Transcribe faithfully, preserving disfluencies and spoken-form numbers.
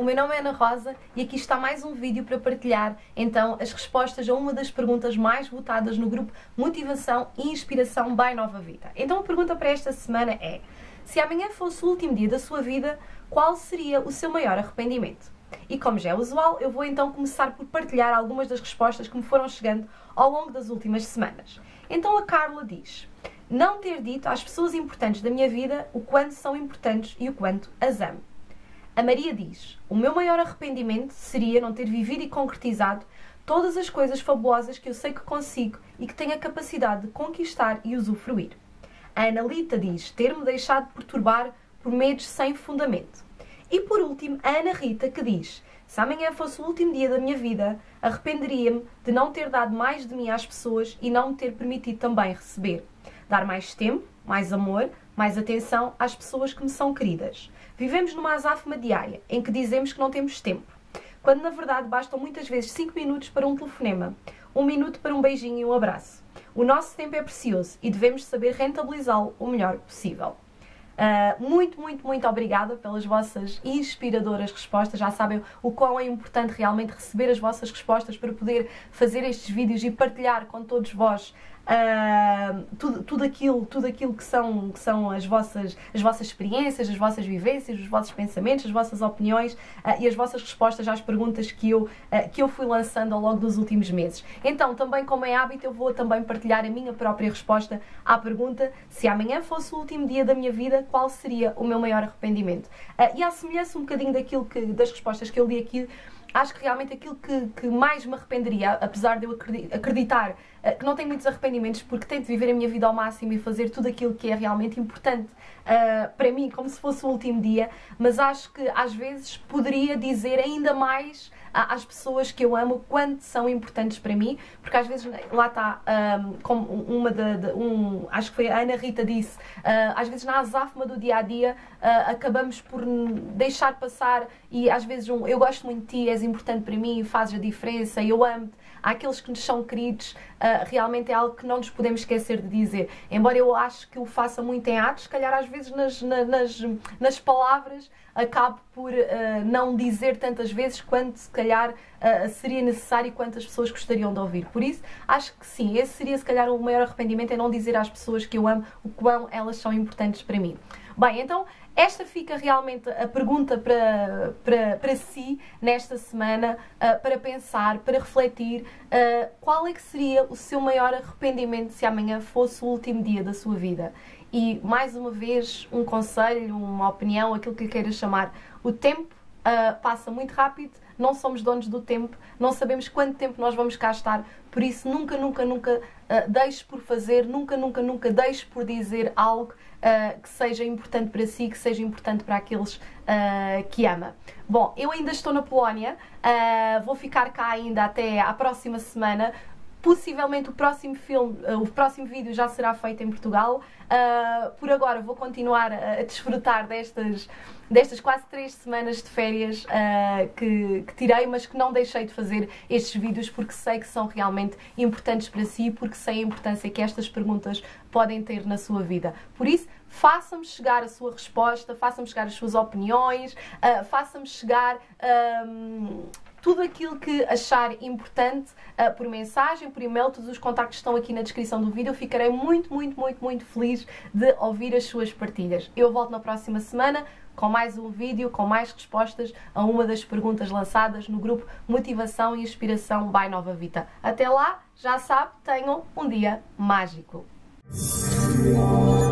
meu nome é Ana Rosa e aqui está mais um vídeo para partilhar então as respostas a uma das perguntas mais votadas no grupo Motivação e Inspiração by Nova Vita. Então a pergunta para esta semana é: se amanhã fosse o último dia da sua vida, qual seria o seu maior arrependimento? E como já é usual, eu vou então começar por partilhar algumas das respostas que me foram chegando ao longo das últimas semanas. Então a Carla diz: não ter dito às pessoas importantes da minha vida o quanto são importantes e o quanto as amo. A Maria diz: o meu maior arrependimento seria não ter vivido e concretizado todas as coisas fabulosas que eu sei que consigo e que tenho a capacidade de conquistar e usufruir. A Analita diz: ter-me deixado perturbar por medos sem fundamento. E por último, a Ana Rita, que diz: se amanhã fosse o último dia da minha vida, arrependeria-me de não ter dado mais de mim às pessoas e não me ter permitido também receber. Dar mais tempo, mais amor, mais atenção às pessoas que me são queridas. Vivemos numa azáfama diária, em que dizemos que não temos tempo, quando na verdade bastam muitas vezes cinco minutos para um telefonema, um minuto para um beijinho e um abraço. O nosso tempo é precioso e devemos saber rentabilizá-lo o melhor possível. Uh, muito, muito, muito obrigada pelas vossas inspiradoras respostas. Já sabem o quão é importante realmente receber as vossas respostas para poder fazer estes vídeos e partilhar com todos vós uh, tudo, tudo aquilo, tudo aquilo que, são, que são as vossas, as vossas experiências, as vossas vivências, os vossos pensamentos, as vossas opiniões uh, e as vossas respostas às perguntas que eu, uh, que eu fui lançando ao longo dos últimos meses. Então, também como é hábito, eu vou também partilhar a minha própria resposta à pergunta: se amanhã fosse o último dia da minha vida, qual seria o meu maior arrependimento? Uh, e à semelhança um bocadinho daquilo que, das respostas que eu li aqui, acho que realmente aquilo que, que mais me arrependeria, apesar de eu acreditar uh, que não tenho muitos arrependimentos, porque tento viver a minha vida ao máximo e fazer tudo aquilo que é realmente importante uh, para mim, como se fosse o último dia, mas acho que às vezes poderia dizer ainda mais às pessoas que eu amo quanto são importantes para mim, porque às vezes, lá está, um, como uma de, de um, acho que foi a Ana Rita disse, uh, às vezes na azáfama do dia-a-dia uh, acabamos por deixar passar e às vezes um eu gosto muito de ti, és importante para mim, fazes a diferença, eu amo-te. Há aqueles que nos são queridos, uh, realmente é algo que não nos podemos esquecer de dizer. Embora eu acho que o faça muito em atos, se calhar às vezes nas, nas, nas palavras acabo por uh, não dizer tantas vezes quanto se calhar uh, seria necessário e quantas pessoas gostariam de ouvir. Por isso, acho que sim, esse seria se calhar o maior arrependimento, é não dizer às pessoas que eu amo o quão elas são importantes para mim. Bem, então esta fica realmente a pergunta para, para, para si nesta semana, uh, para pensar, para refletir uh, qual é que seria o seu maior arrependimento se amanhã fosse o último dia da sua vida. E mais uma vez um conselho, uma opinião, aquilo que lhe queira chamar: o tempo uh, passa muito rápido, não somos donos do tempo, não sabemos quanto tempo nós vamos cá estar, por isso nunca, nunca, nunca uh, deixe por fazer, nunca, nunca, nunca deixe por dizer algo uh, que seja importante para si, que seja importante para aqueles uh, que ama. Bom, eu ainda estou na Polónia, uh, vou ficar cá ainda até à próxima semana. Possivelmente o próximo filme, uh, o próximo vídeo já será feito em Portugal. Uh, por agora vou continuar a, a desfrutar destas, destas quase três semanas de férias uh, que, que tirei, mas que não deixei de fazer estes vídeos porque sei que são realmente importantes para si, porque sei a importância que estas perguntas podem ter na sua vida. Por isso, faça-me chegar a sua resposta, faça-me chegar as suas opiniões, uh, faça-me chegar um, tudo aquilo que achar importante uh, por mensagem, por e-mail. Todos os contactos estão aqui na descrição do vídeo. Eu ficarei muito, muito, muito, muito feliz de ouvir as suas partilhas. Eu volto na próxima semana com mais um vídeo, com mais respostas a uma das perguntas lançadas no grupo Motivação e Inspiração by Nova Vita. Até lá, já sabe, tenham um dia mágico.